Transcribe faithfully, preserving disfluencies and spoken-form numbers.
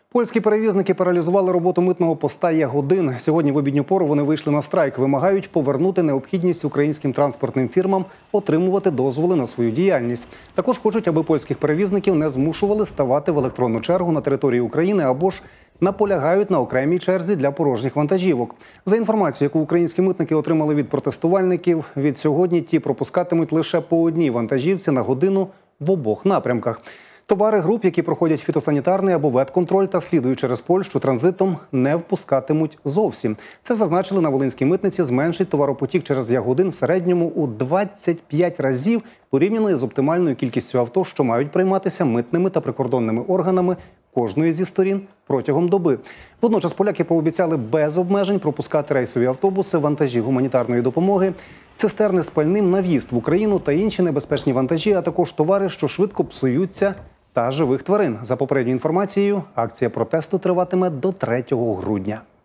Польські перевізники паралізували роботу митного поста Ягодин. Сьогодні в обідню пору вони вийшли на страйк. Вимагають повернути необхідність українським транспортним фірмам отримувати дозволи на свою діяльність. Також хочуть, аби польських перевізників не змушували ставати в електронну чергу на території України або ж наполягають на окремій черзі для порожніх вантажівок. За інформацією, яку українські митники отримали від протестувальників, від сьогодні ті пропускатимуть лише по одній вантажівці на годину в обох напрямках. Товари груп, які проходять фітосанітарний або ветконтроль та слідують через Польщу транзитом, не впускатимуть зовсім. Це зазначили на Волинській митниці, зменшить товаропотік через Ягодин в середньому у двадцять п'ять разів порівняно з оптимальною кількістю авто, що мають прийматися митними та прикордонними органами кожної зі сторін протягом доби. Водночас поляки пообіцяли без обмежень пропускати рейсові автобуси, вантажі гуманітарної допомоги, цистерни з пальним на в'їзд в Україну та інші небезпечні вантажі, а також товари, що швидко псуються, та живих тварин. За попередньою інформацією, акція протесту триватиме до третього грудня.